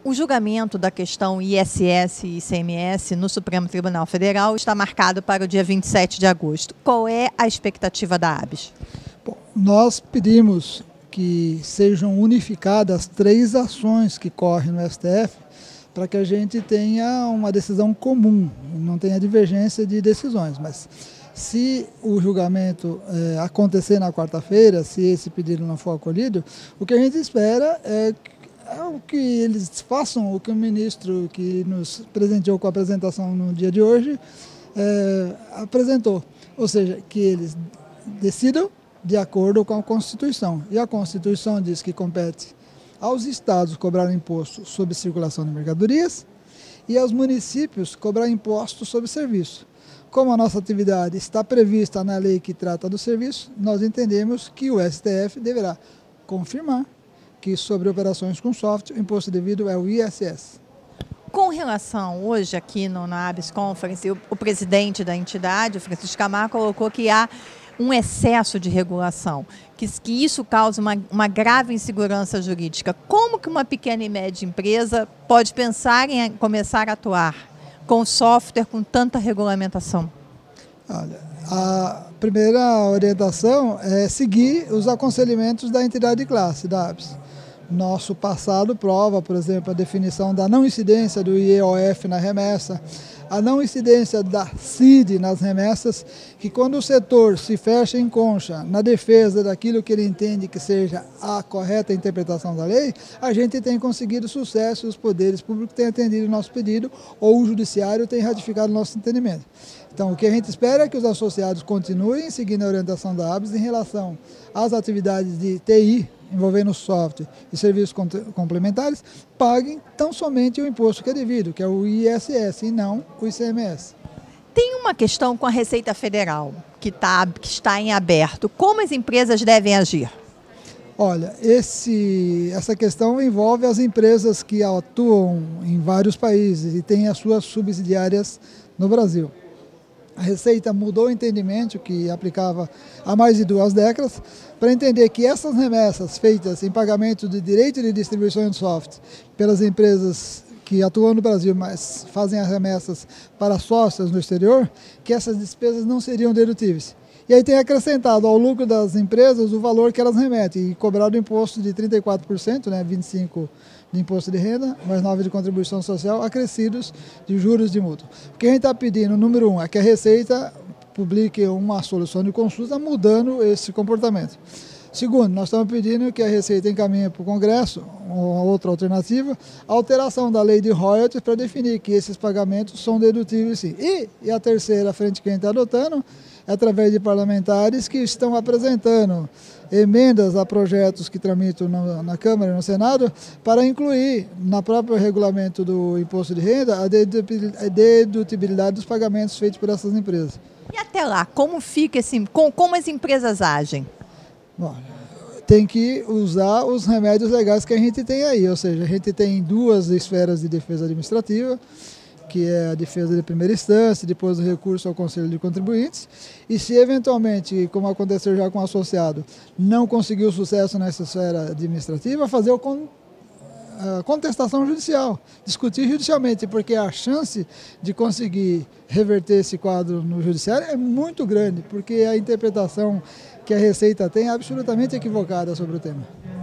O julgamento da questão ISS e ICMS no Supremo Tribunal Federal está marcado para o dia 27 de agosto. Qual é a expectativa da ABS? Bom, nós pedimos que sejam unificadas 3 ações que correm no STF para que a gente tenha uma decisão comum, não tenha divergência de decisões. Mas se o julgamento acontecer na quarta-feira, se esse pedido não for acolhido, o que a gente espera é que eles façam o que o ministro que nos presenteou com a apresentação no dia de hoje apresentou. Ou seja, que eles decidam de acordo com a Constituição. E a Constituição diz que compete aos estados cobrar imposto sobre circulação de mercadorias e aos municípios cobrar imposto sobre serviço. Como a nossa atividade está prevista na lei que trata do serviço, nós entendemos que o STF deverá confirmar que sobre operações com software, o imposto devido é o ISS. Com relação, hoje aqui na ABS Conference, o presidente da entidade, o Francisco Camargo, colocou que há um excesso de regulação, que isso causa uma grave insegurança jurídica. Como que uma pequena e média empresa pode pensar em começar a atuar com software com tanta regulamentação? Olha, a primeira orientação é seguir os aconselhamentos da entidade de classe, da ABS. Nosso passado prova, por exemplo, a definição da não incidência do IEOF na remessa, a não incidência da CID nas remessas, que quando o setor se fecha em concha na defesa daquilo que ele entende que seja a correta interpretação da lei, a gente tem conseguido sucesso, os poderes públicos têm atendido o nosso pedido ou o judiciário tem ratificado o nosso entendimento. Então, o que a gente espera é que os associados continuem seguindo a orientação da ABS em relação às atividades de TI, envolvendo software e serviços complementares, paguem tão somente o imposto que é devido, que é o ISS, e não o ICMS. Tem uma questão com a Receita Federal, que está em aberto. Como as empresas devem agir? Olha, essa questão envolve as empresas que atuam em vários países e têm as suas subsidiárias no Brasil. A Receita mudou o entendimento que aplicava há mais de 2 décadas para entender que essas remessas feitas em pagamento de direito de distribuição de software pelas empresas que atuam no Brasil, mas fazem as remessas para sócios no exterior, que essas despesas não seriam dedutíveis. E aí tem acrescentado ao lucro das empresas o valor que elas remetem e cobrado o imposto de 34%, né, 25% de imposto de renda, mais 9% de contribuição social, acrescidos de juros de multa. O que a gente está pedindo, número 1, é que a Receita publique uma solução de consulta mudando esse comportamento. Segundo, nós estamos pedindo que a Receita encaminhe para o Congresso, uma outra alternativa, a alteração da lei de royalties para definir que esses pagamentos são dedutíveis sim. E a terceira frente que a gente está adotando é através de parlamentares que estão apresentando emendas a projetos que tramitam na Câmara e no Senado para incluir na próprio regulamento do imposto de renda a dedutibilidade dos pagamentos feitos por essas empresas. E até lá, como fica como as empresas agem? Bom, tem que usar os remédios legais que a gente tem aí, ou seja, a gente tem 2 esferas de defesa administrativa, que é a defesa de primeira instância, depois o recurso ao Conselho de Contribuintes, e se eventualmente, como aconteceu já com o associado, não conseguiu sucesso nessa esfera administrativa, fazer a contestação judicial, discutir judicialmente, porque a chance de conseguir reverter esse quadro no judiciário é muito grande, porque a interpretação que a Receita tem é absolutamente equivocada sobre o tema.